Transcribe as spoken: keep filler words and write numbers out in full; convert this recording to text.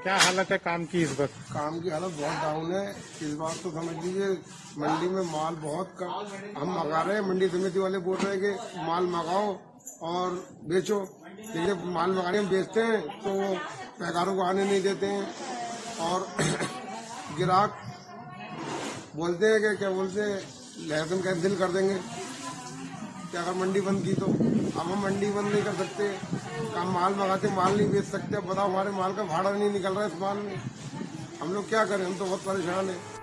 क्या हालत है काम की इस वक्त? काम की हालत बहुत डाउन है इस बार तो समझ लीजिए। मंडी में माल बहुत कम हम मंगा रहे हैं। मंडी समिति वाले बोल रहे हैं कि माल मंगाओ और बेचो, लेकिन माल मंगाने हम बेचते हैं तो पैकारों को आने नहीं देते हैं और ग्राहक बोलते हैं कि क्या बोलते हैं लहसुन कैंसिल कर देंगे क्या अगर मंडी बंद की तो। अब हम मंडी बंद नहीं कर सकते, हम माल मंगाते माल नहीं बेच सकते। अब बताओ हमारे माल का भाड़ा नहीं निकल रहा है इस माल में, हम लोग क्या करें, हम तो बहुत परेशान हैं।